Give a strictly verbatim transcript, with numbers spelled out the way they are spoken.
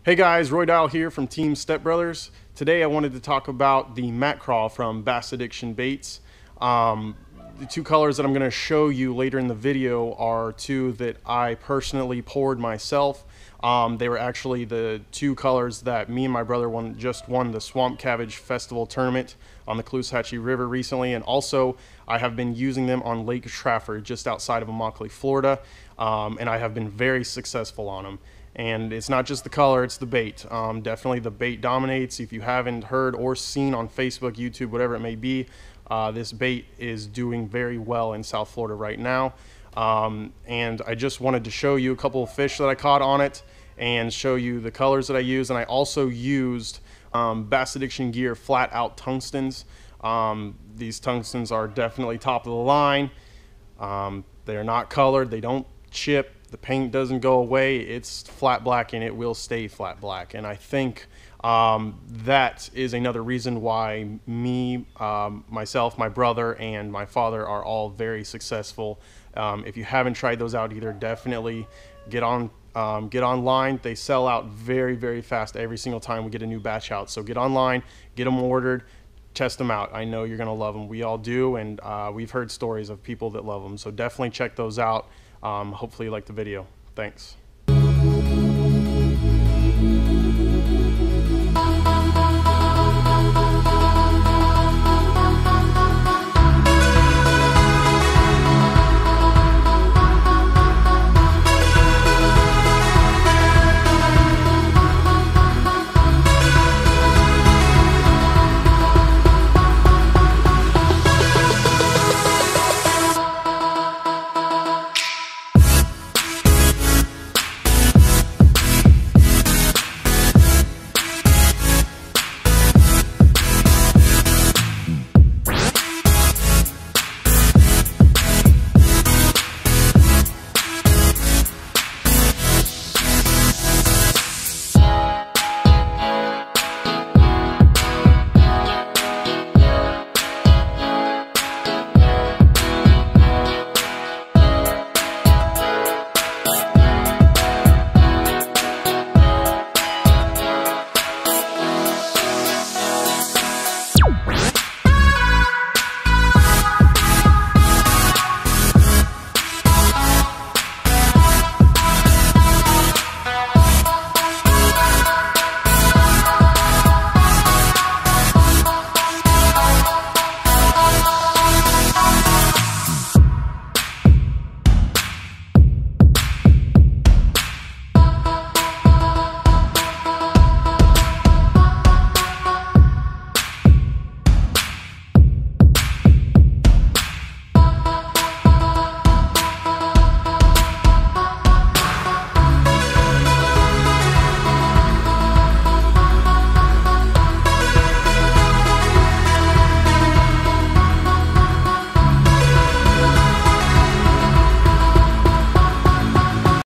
Hey guys, Roy Dial here from Team Step Brothers. Today I wanted to talk about the Mat Craw from Bass Addiction Baits. Um, the two colors that I'm going to show you later in the video are two that I personally poured myself. Um, they were actually the two colors that me and my brother won, just won the Swamp Cabbage Festival tournament on the Caloosahatchee River recently, and also I have been using them on Lake Trafford just outside of Immokalee, Florida, um, and I have been very successful on them. And it's not just the color, it's the bait. Um, definitely the bait dominates. If you haven't heard or seen on Facebook, YouTube, whatever it may be, uh, this bait is doing very well in South Florida right now. Um, and I just wanted to show you a couple of fish that I caught on it and show you the colors that I used. And I also used um, Bass Addiction Gear flat out tungstens. Um, these tungstens are definitely top of the line. Um, they're not colored, they don't chip. The paint doesn't go away. It's flat black and it will stay flat black. And I think um, that is another reason why me, um, myself, my brother, and my father are all very successful. Um, if you haven't tried those out either, definitely get on um, get online. They sell out very, very fast every single time we get a new batch out. So get online, get them ordered, test them out. I know you're gonna love them. We all do, and uh, we've heard stories of people that love them. So definitely check those out. Um, hopefully you like the video. Thanks.